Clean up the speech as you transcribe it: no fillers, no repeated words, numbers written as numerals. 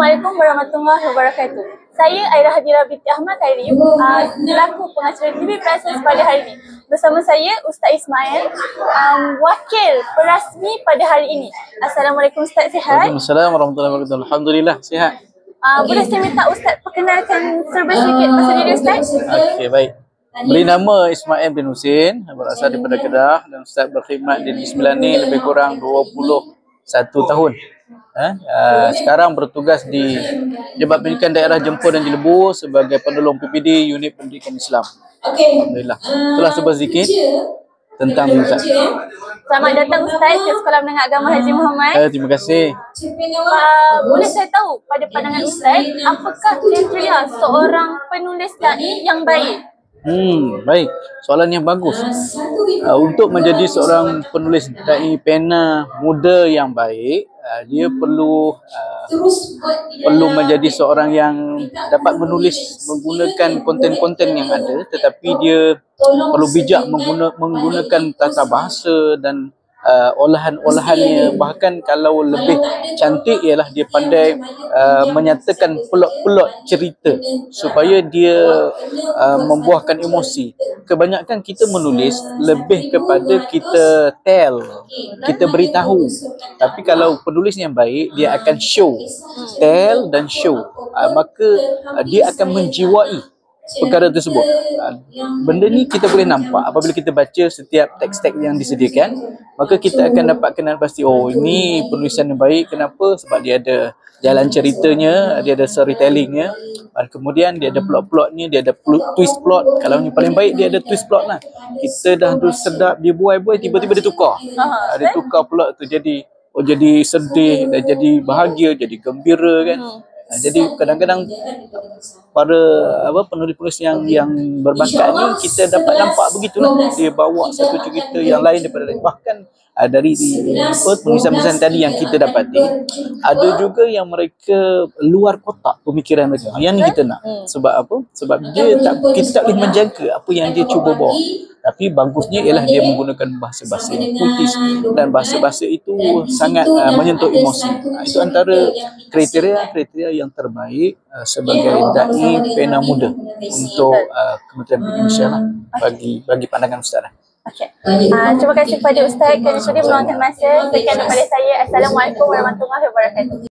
Assalamualaikum warahmatullahi wabarakatuh. Saya Aira Hadira binti Ahmad Khairi, selaku pengacara TV Presence pada hari ini. Bersama saya Ustaz Ismail, wakil perasmi pada hari ini. Assalamualaikum Ustaz, sihat? Waalaikumsalam warahmatullahi wabarakatuh. Alhamdulillah, sihat. Boleh saya minta Ustaz perkenalkan serba sedikit pasal diri Ustaz? Okey, baik. Beri nama Ismail bin Husin, berasal daripada Kedah dan Ustaz berkhidmat di Negeri Sembilan ni lebih kurang 21 tahun. Sekarang bertugas di Jabat Pendidikan Daerah Jempur dan Jelebu sebagai penolong PPD Unit Pendidikan Islam. Alhamdulillah. Itulah serba sedikit tentang Ustaz. Selamat datang Ustaz ke Sekolah Menengah Agama Haji Muhammad. Terima kasih. Boleh saya tahu pada pandangan Ustaz, apakah kriteria seorang penulis dai yang baik? Baik. Soalan yang bagus. Untuk menjadi seorang penulis dai pena muda yang baik, dia perlu menjadi seorang yang dapat menulis menggunakan konten-konten yang ada, tetapi dia perlu bijak menggunakan tata bahasa dan olahan-olahannya. Bahkan kalau lebih cantik ialah dia pandai menyatakan plot-plot cerita supaya dia membuahkan emosi. Kebanyakan kita menulis lebih kepada kita kita beritahu. Tapi kalau penulis yang baik, dia akan show, tell dan show. Maka dia akan menjiwai perkara tersebut. Benda ni kita boleh nampak apabila kita baca setiap teks-teks yang disediakan, maka kita akan dapat kenal pasti, oh ini penulisan yang baik. Kenapa? Sebab dia ada jalan ceritanya, dia ada storytellingnya, kemudian dia ada plot-plotnya, dia ada twist plot. Kalau yang paling baik dia ada twist plot lah. Kita dah tu sedap, dia buai-buai, tiba-tiba dia tukar. Dia tukar plot tu jadi sedih, dan jadi bahagia, jadi gembira kan. Jadi kadang-kadang para penulis-penulis yang berbakat ni, kita dapat nampak begitulah, dia bawa satu cerita yang lain daripada lain. Bahkan dari penulisan-penulisan tadi yang kita dapati, ada juga yang mereka luar kotak pemikiran mereka. Yang ni kita nak. Sebab apa? Sebab kita tak boleh menjaga apa yang dia cuba bawa. Tapi bagusnya ialah dia menggunakan bahasa-bahasa yang puitis, dan bahasa-bahasa itu sangat menyentuh emosi. Itu antara kriteria yang terbaik sebagai dai pena muda untuk Kementerian Pendidikan Malaysia lah, bagi pandangan Ustaz lah. Okay. Terima kasih kepada Ustaz kerana sudi meluangkan masa. Sekian daripada saya. Assalamualaikum warahmatullahi wabarakatuh.